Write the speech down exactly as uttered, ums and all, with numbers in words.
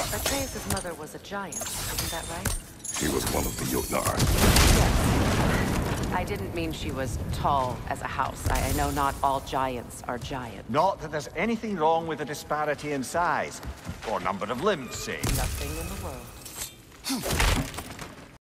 Atreus' mother was a giant, isn't that right? She was one of the Jotnar. Yes. I didn't mean she was tall as a house. I, I know not all giants are giant. Not that there's anything wrong with the disparity in size, or number of limbs, say. Nothing in the world.